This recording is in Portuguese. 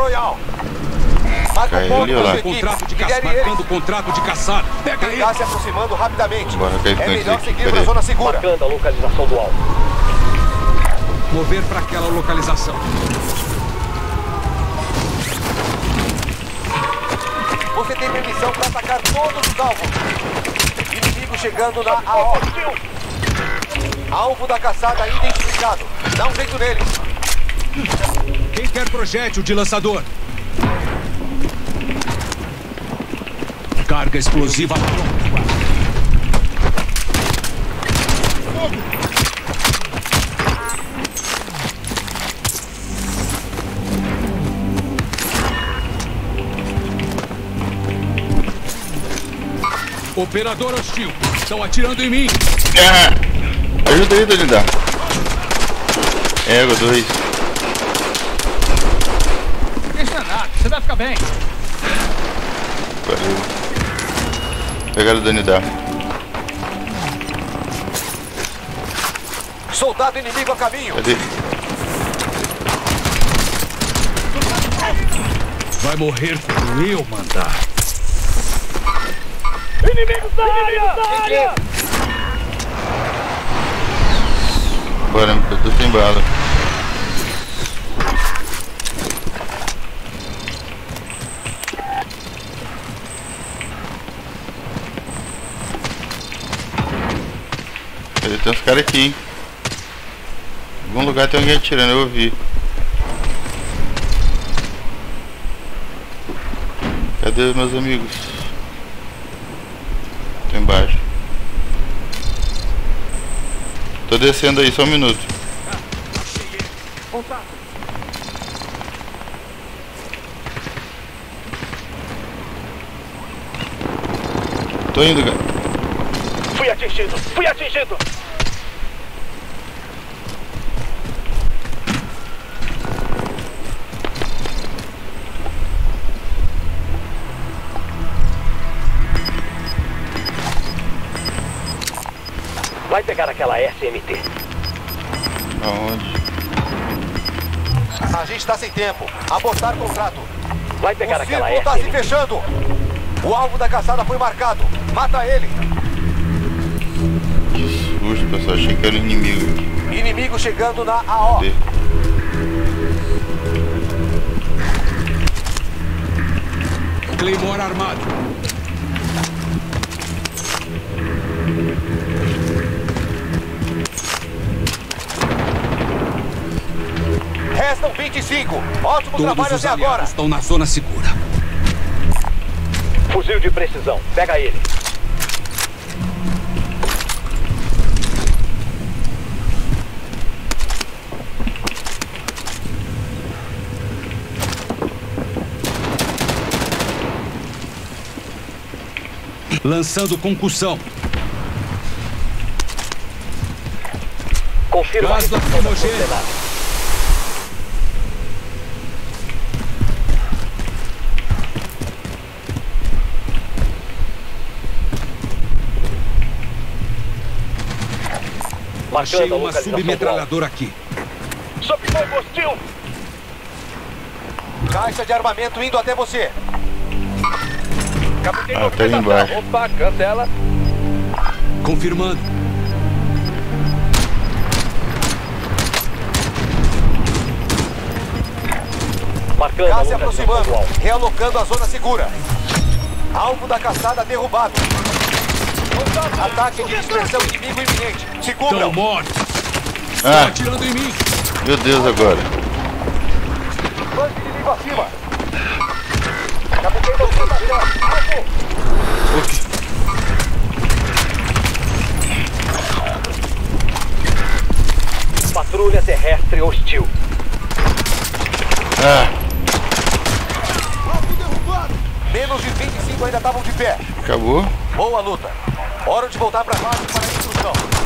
Royal. Marca o ponto da sua equipe. Marcando contrato de caçada. Pega ele. Está se aproximando rapidamente. Bora, É melhor seguir para a zona segura. Marcando a localização do alvo. Mover para aquela localização. Você tem permissão para atacar todos os alvos. Inimigo chegando na AO. Alvo da caçada identificado. Dá um jeito nele. Quem quer projétil de lançador? Carga explosiva pronta. Operador hostil. Estão atirando em mim. Ajuda aí, Donidar. Ego 2. Isso não é nada, você vai ficar bem. Valeu. Pegaram o Donidar. Soldado inimigo a caminho. Cadê? Vai morrer quando eu mandar. Inimigos da área! Bora, eu tô sem bala. Tem uns caras aqui, hein? Em algum lugar tem alguém atirando, eu ouvi. Cadê meus amigos? Tô embaixo. Tô descendo aí, só um minuto. Tô indo, cara. Fui atingido! Fui atingido! Vai pegar aquela SMT. Aonde? A gente está sem tempo. Abortar contrato. Vai pegar O aquela círculo está se SMT. fechando. O alvo da caçada foi marcado. Mata ele. Que susto, pessoal. Achei que era inimigo aqui. Inimigo chegando na AO. Cadê? Claymore armado. Restam 25. Ótimo trabalho Todos os até agora. aliados estão na zona segura. Fuzil de precisão. Pega ele. Lançando concussão. Confirma a Gás recepção das lacrimogêneo. coordenadas. Achei Marcando a uma localização do alvo. submetralhadora aqui. Sob fogo hostil! Caixa de armamento indo até você. Capitão, tá ali embaixo. Opa, cancela. Confirmando. Marcando a Gás se localização aproximando. do alvo. Realocando a zona segura. Alvo da caçada derrubado. Ataque de dispersão inimigo iminente. Se cubram. Estão mortos. Estão Ah, atirando em mim. meu Deus, agora. Dois inimigos acima. Capitão, você bateu. Alvo. Patrulha terrestre hostil. Ah, Menos de 25 ainda estavam de pé. acabou? Boa luta. Hora de voltar para base para a instrução.